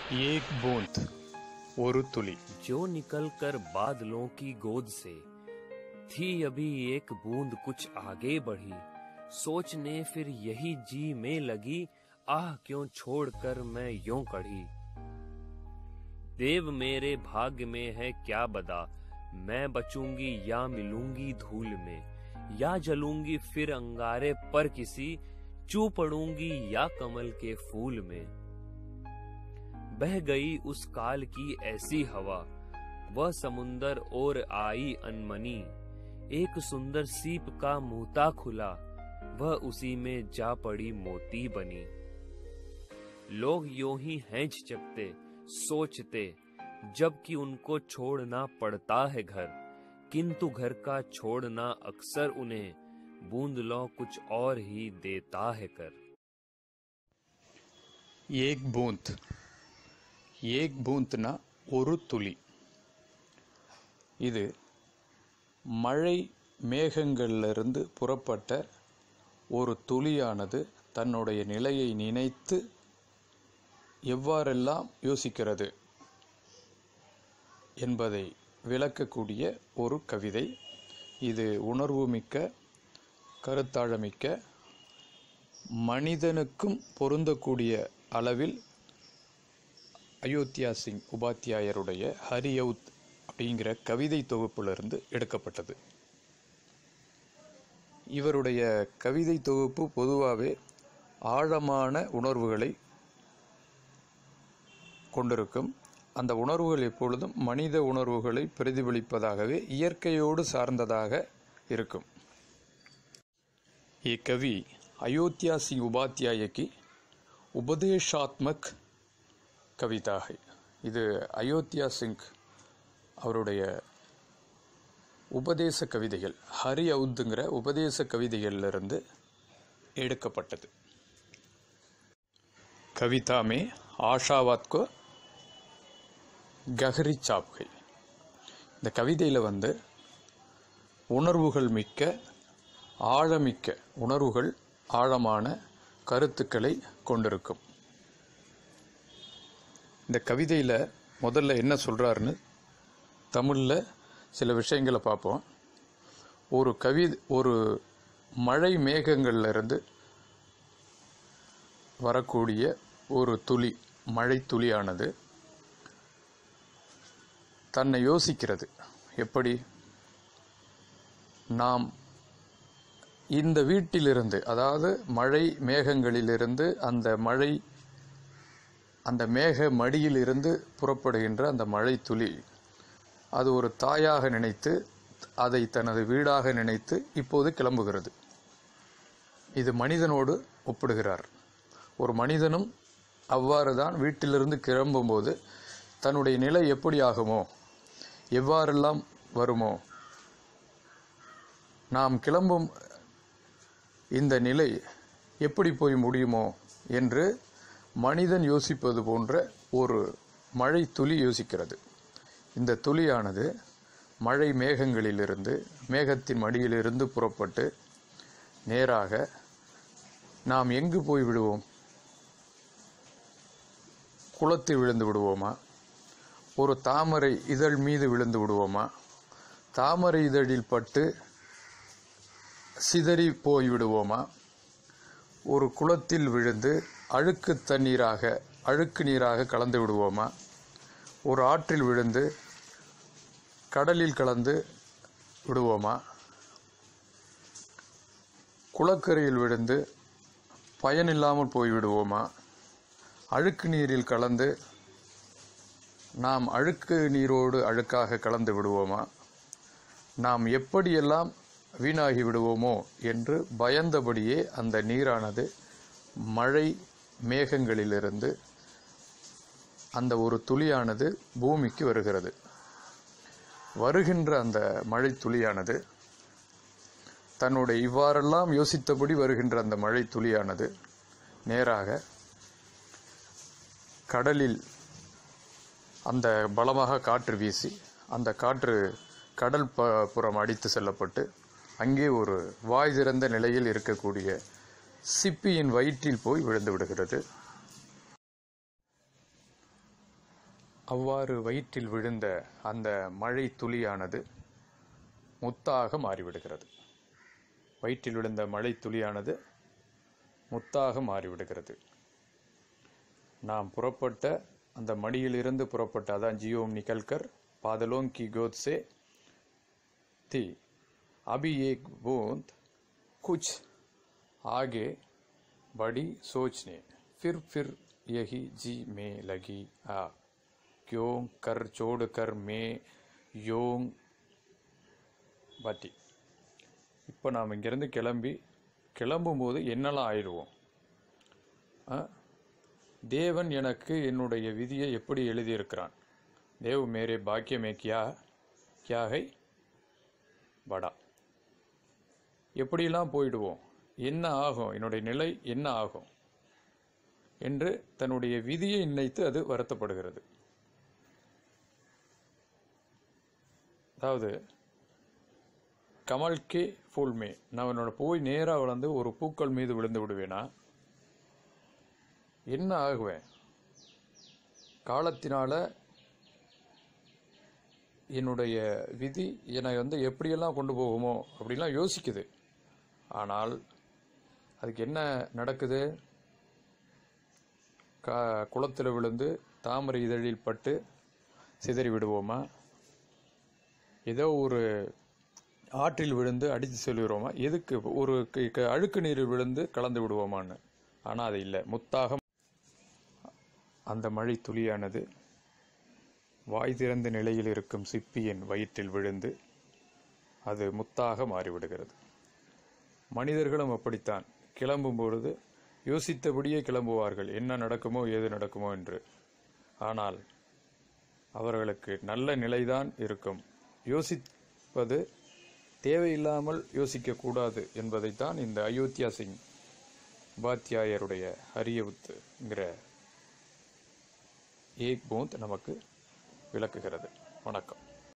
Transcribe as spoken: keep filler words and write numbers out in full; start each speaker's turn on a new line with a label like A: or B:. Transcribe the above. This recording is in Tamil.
A: एक बूंद और तुली
B: जो निकलकर बादलों की गोद से थी अभी एक बूंद कुछ आगे बढ़ी, सोचने फिर यही जी में लगी, आह क्यों छोड़कर मैं यूं कढ़ी। देव मेरे भाग्य में है क्या बदा, मैं बचूंगी या मिलूंगी धूल में, या जलूंगी फिर अंगारे पर किसी, चू पड़ूंगी या कमल के फूल में। बह गई उस काल की ऐसी हवा, वह समुंदर और आई अनमनी, एक सुंदर सीप का मुंहता खुला, वह उसी में जा पड़ी मोती बनी। लोग यूं ही हैं झिझकते सोचते, जबकि उनको छोड़ना पड़ता है घर, किंतु घर का छोड़ना अक्सर उन्हें बूंद लो कुछ और ही देता है कर।
A: एक बूंद एक பூந்த்னா ஒரு துளி. இது மழை மேகங்களிலிருந்து புறப்பட்ட ஒரு துளியானது தன்னுடைய நிலையை நினைத்து எவ்வாறெல்லாம் யோசிக்கிறது என்பதை விளக்கக்கூடிய ஒரு கவிதை. இது உணர்வுமிக்க, கருத்தாழமிக்க, மனிதனுக்கும் பொருந்தக்கூடிய அளவில் அயோத்தியா சிங் உபாத்தியாயருடைய ஹரியவுத் அப்படிங்கிற கவிதை தொகுப்பிலிருந்து எடுக்கப்பட்டது. இவருடைய கவிதை தொகுப்பு பொதுவாகவே ஆழமான உணர்வுகளை கொண்டிருக்கும். அந்த உணர்வுகள் எப்பொழுதும் மனித உணர்வுகளை பிரதிபலிப்பதாகவே, இயற்கையோடு சார்ந்ததாக இருக்கும். ये कवि अयोध्या सिंह उपाध्याय की उपदेशात्मक கவிதா. இது அயோத்தியா சிங் அவருடைய உபதேச கவிதைகள், ஹரி அவுத்துங்கிற உபதேச கவிதைகளிலிருந்து எடுக்கப்பட்டது. கவிதா மே ஆஷாவாத் கோ கஹரி சாப்கை. இந்த கவிதையில் வந்து உணர்வுகள் மிக்க, ஆழமிக்க உணர்வுகள், ஆழமான கருத்துக்களை கொண்டிருக்கும். இந்த கவிதையில் முதல்ல என்ன சொல்கிறாருன்னு தமிழில் சில விஷயங்களை பார்ப்போம். ஒரு கவி ஒரு மழை மேகங்கள்லேருந்து வரக்கூடிய ஒரு துளி, மழை துளியானது தன்னை யோசிக்கிறது. எப்படி? நாம் இந்த வீட்டிலிருந்து, அதாவது மழை மேகங்களிலிருந்து, அந்த மழை அந்த மேக மடியிலிருந்து புறப்படுகின்ற அந்த மழை துளி, அது ஒரு தாயாக நினைத்து, அதை தனது வீடாக நினைத்து இப்போது கிளம்புகிறது. இது மனிதனோடு ஒப்பிடுகிறார். ஒரு மனிதனும் அவ்வாறு தான் வீட்டிலிருந்து கிளம்பும்போது தன்னுடைய நிலை எப்படி ஆகுமோ, எவ்வாறெல்லாம் வருமோ, நாம் கிளம்பும் இந்த நிலை எப்படி போய் முடியுமோ என்று மனிதன் யோசிப்பது போன்ற ஒரு மழை துளி யோசிக்கிறது. இந்த துளியானது மழை மேகங்களிலிருந்து, மேகத்தின் மடியிலிருந்து புறப்பட்டு நேராக நாம் எங்கு போய் விடுவோம்? குளத்தில் விழுந்து விடுவோமா? ஒரு தாமரை இதழ் மீது விழுந்து விடுவோமா? தாமரை இதழில் பட்டு சிதறி போய் விடுவோமா? ஒரு குளத்தில் விழுந்து அழுக்கு தண்ணீராக, அழுக்கு நீராக கலந்து விடுவோமா? ஒரு ஆற்றில் விழுந்து கடலில் கலந்து விடுவோமா? குளக்கரையில் விழுந்து பயனில்லாமல் போய்விடுவோமா? அழுக்கு நீரில் கலந்து நாம் அழுக்கு நீரோடு அழுக்காக கலந்து விடுவோமா? நாம் எப்படியெல்லாம் வீணாகி விடுவோமோ என்று பயந்தபடியே அந்த நீரானது மழை மேகங்களிலிருந்து அந்த ஒரு துளியானது பூமிக்கு வருகிறது. வருகின்ற அந்த மழை துளியானது தன்னுடைய இவ்வாறெல்லாம் யோசித்தபடி வருகின்ற அந்த மழை துளியானது நேராக கடலில் அந்த பலமாக காற்று வீசி, அந்த காற்று கடல் புறம் அடித்து செல்லப்பட்டு அங்கே ஒரு வாய் திறந்த நிலையில் இருக்கக்கூடிய சிப்பியின் வயிற்றில் போய் விழுந்து விடுகிறது. அவ்வாறு வயிற்றில் விழுந்த அந்த மழை துளியானது முத்தாக மாறிவிடுகிறது. வயிற்றில் விழுந்த மழை துளியானது முத்தாக மாறிவிடுகிறது. நாம் புறப்பட்ட அந்த மடியிலிருந்து புறப்பட்ட அதான் ஜியோம் நிகழ்கர் பாதலோங் கி கோத் சே தி அபி ஏக் बूंद कुछ आगे बड़ी सोचने फिर फिर यही जी में लगी आ क्यों कर छोड़ कर मैं यों பட்டி. இப்போ நாம் இங்கேருந்து கிளம்பி கிளம்பும்போது என்னெல்லாம் ஆயிடுவோம். தேவன் எனக்கு என்னுடைய விதியை எப்படி எழுதியிருக்கிறான். தேவ் மேரே பாக்கியமே கியா கியாகை படா. எப்படிலாம் போயிடுவோம், என்ன ஆகும், என்னுடைய நிலை என்ன ஆகும் என்று தன்னுடைய விதியை நினைத்து அது வருத்தப்படுகிறது. அதாவது கமல்கே ஃபூல்மே, நான் என்னோட போய் நேராக வளர்ந்து ஒரு பூக்கள் மீது விழுந்து விடுவேனா, என்ன ஆகுவேன். காலத்தினால என்னுடைய விதி என்னை வந்து எப்படியெல்லாம் கொண்டு போகுமோ அப்படிலாம் யோசிக்குது. ஆனால் அதுக்கு என்ன நடக்குது, கா குளத்தில் விழுந்து தாமரை இதழில் பட்டு சிதறி விடுவோமா, ஏதோ ஒரு ஆற்றில் விழுந்து அடித்து செல்கிறோமா, எதுக்கு ஒரு அழுக்கு நீரில் விழுந்து கலந்து விடுவோமான்னு. ஆனால் அது இல்லை, முத்தாக அந்த மழை துளியானது வாய் திறந்த நிலையில் இருக்கும் சிப்பியின் வயிற்றில் விழுந்து அது முத்தாக மாறிவிடுகிறது. மனிதர்களும் அப்படித்தான், கிளம்பும் பொழுது யோசித்தபடியே கிளம்புவார்கள், என்ன நடக்குமோ ஏது நடக்குமோ என்று. ஆனால் அவர்களுக்கு நல்ல நிலைதான் இருக்கும். யோசிப்பது தேவையில்லாமல் யோசிக்கக்கூடாது என்பதைத்தான் இந்த அயோத்தியா சிங் உபாத்யாயருடைய அரியவுத்துங்கிற ஏக் பூந்த் நமக்கு விளக்குகிறது. வணக்கம்.